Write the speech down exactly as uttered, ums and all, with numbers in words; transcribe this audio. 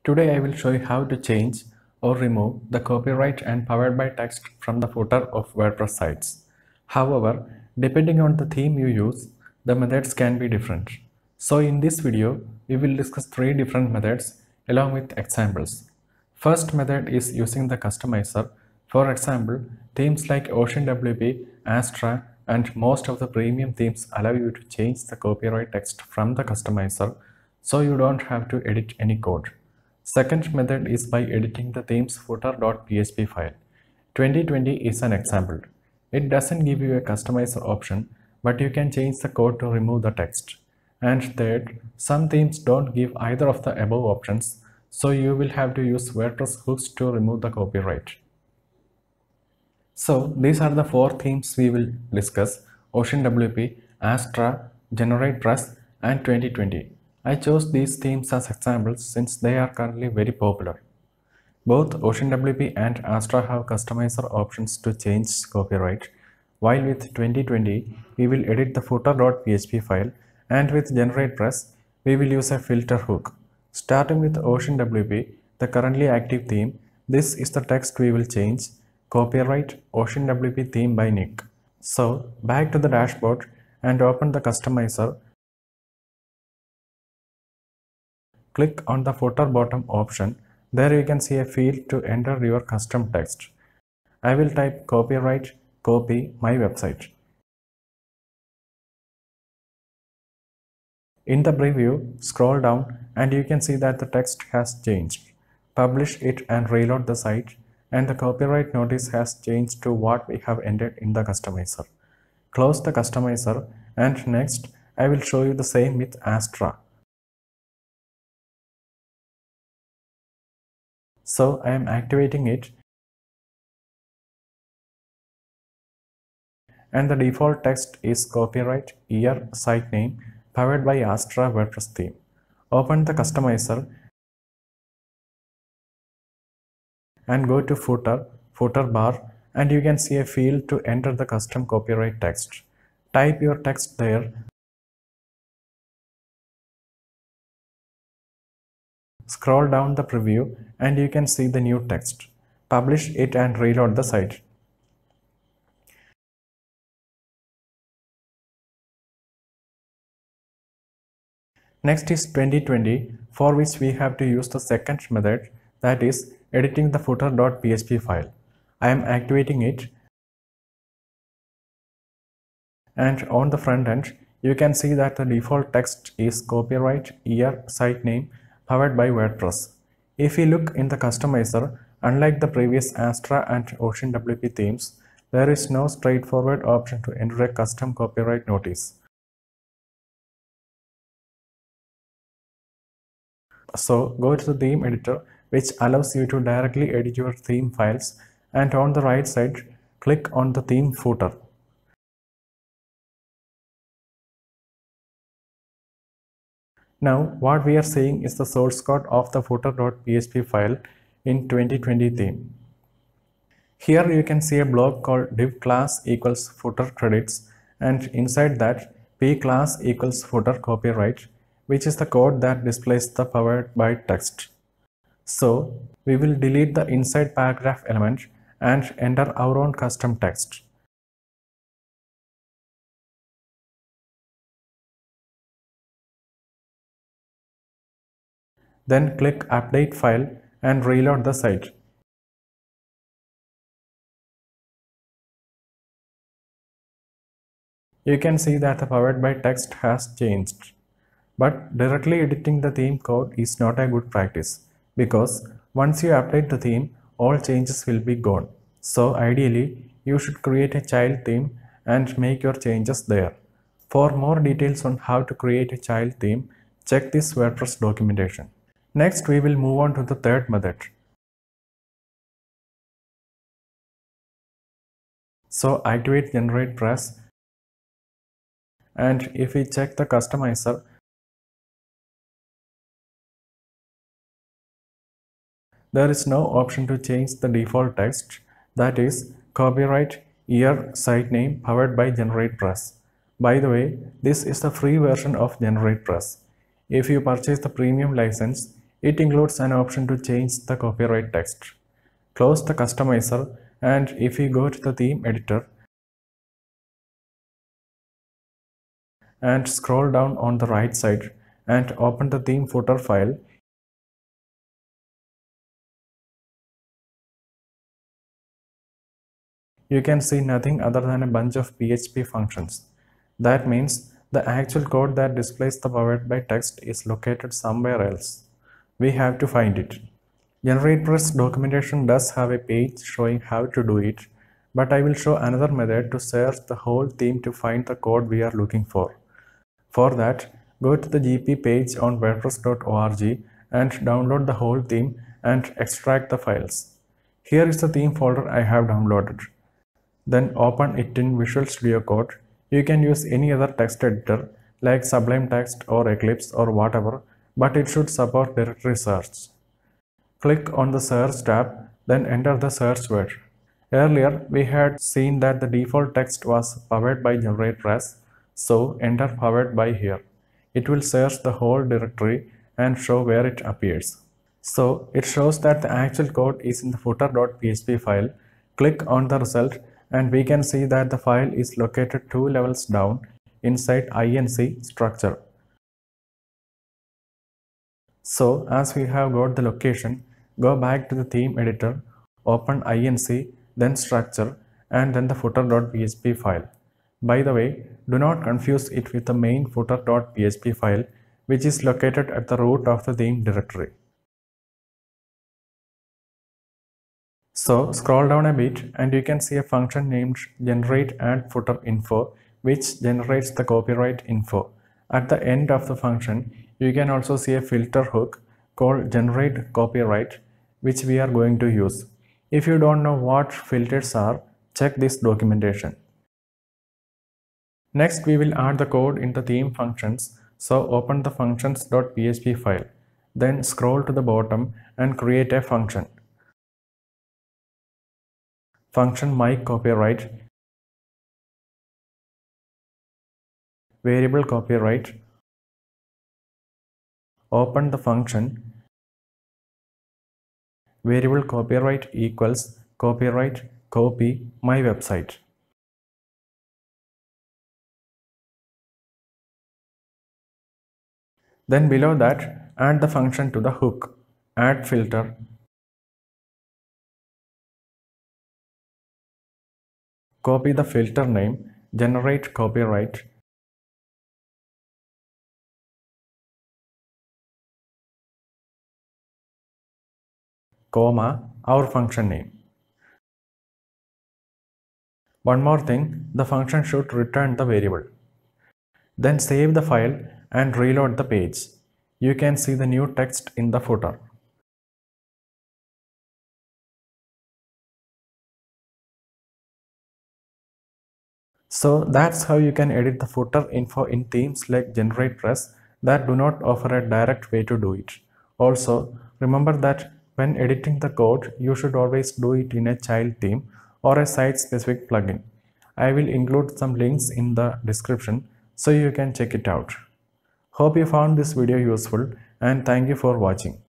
Today I will show you how to change or remove the copyright and powered by text from the footer of WordPress sites. However, depending on the theme you use, the methods can be different. So in this video, we will discuss three different methods along with examples. First method is using the customizer. For example, themes like OceanWP, Astra, and most of the premium themes allow you to change the copyright text from the customizer, so you don't have to edit any code. Second method is by editing the theme's footer.php file. twenty twenty is an example. It doesn't give you a customizer option, but you can change the code to remove the text. And third, some themes don't give either of the above options, so you will have to use WordPress hooks to remove the copyright. So these are the four themes we will discuss: OceanWP, Astra, GeneratePress, and twenty twenty. I chose these themes as examples since they are currently very popular. Both OceanWP and Astra have customizer options to change copyright, while with twenty twenty we will edit the footer.php file, and with GeneratePress we will use a filter hook. Starting with OceanWP, the currently active theme, this is the text we will change: copyright OceanWP theme by Nick. So back to the dashboard and open the customizer. Click on the footer bottom option. There you can see a field to enter your custom text. I will type copyright copy my website. In the preview, scroll down and you can see that the text has changed. Publish it and reload the site, and the copyright notice has changed to what we have entered in the customizer. Close the customizer, and next I will show you the same with Astra. So I am activating it, and the default text is copyright year site name powered by Astra WordPress theme. Open the customizer and go to footer, footer bar, and you can see a field to enter the custom copyright text. Type your text there. Scroll down the preview and you can see the new text. Publish it and reload the site. Next is twenty twenty, for which we have to use the second method, that is editing the footer.php file. I am activating it, and on the front end you can see that the default text is copyright year site name powered by WordPress. If we look in the customizer, unlike the previous Astra and OceanWP themes, there is no straightforward option to enter a custom copyright notice. So go to the theme editor, which allows you to directly edit your theme files, and on the right side click on the theme footer. Now what we are seeing is the source code of the footer.php file in twenty twenty theme. Here you can see a block called div class equals footer credits, and inside that p class equals footer copyright, which is the code that displays the powered by text. So we will delete the inside paragraph element and enter our own custom text. Then click update file and reload the site. You can see that the powered by text has changed. But directly editing the theme code is not a good practice, because once you update the theme, all changes will be gone. So ideally, you should create a child theme and make your changes there. For more details on how to create a child theme, check this WordPress documentation. Next, we will move on to the third method. So activate GeneratePress, and if we check the customizer, there is no option to change the default text, that is copyright year site name powered by GeneratePress. By the way, this is the free version of GeneratePress. If you purchase the premium license, It includes an option to change the copyright text. Close the customizer, and if we go to the theme editor and scroll down on the right side and open the theme footer file, you can see nothing other than a bunch of P H P functions. That means the actual code that displays the powered by text is located somewhere else. We have to find it. WordPress documentation does have a page showing how to do it, but I will show another method to search the whole theme to find the code we are looking for. For that, go to the G P page on WordPress dot org and download the whole theme and extract the files. Here is the theme folder I have downloaded. Then open it in Visual Studio Code. You can use any other text editor like Sublime Text or Eclipse or whatever, but it should support directory search. Click on the search tab, then enter the search word. Earlier, we had seen that the default text was powered by WordPress, so enter powered by here. It will search the whole directory and show where it appears. So it shows that the actual code is in the footer dot P H P file. Click on the result and we can see that the file is located two levels down inside I N C structure. So as we have got the location, go back to the theme editor, open I N C, then structure, and then the footer dot P H P file. By the way, do not confuse it with the main footer dot P H P file, which is located at the root of the theme directory. So scroll down a bit and you can see a function named generate add footer info, which generates the copyright info. At the end of the function, you can also see a filter hook called generate copyright, which we are going to use. If you don't know what filters are, check this documentation. Next, we will add the code in the theme functions. So open the functions dot P H P file. Then scroll to the bottom and create a function. Function myCopyright, variable copyright. Open the function variable copyright equals copyright copy my website. Then below that, add the function to the hook, add filter, copy the filter name, generate copyright, comma, our function name. One more thing, the function should return the variable. Then save the file and reload the page. You can see the new text in the footer. So that's how you can edit the footer info in themes like WordPress that do not offer a direct way to do it. Also, remember that when editing the code, you should always do it in a child theme or a site-specific plugin. I will include some links in the description so you can check it out. Hope you found this video useful and thank you for watching.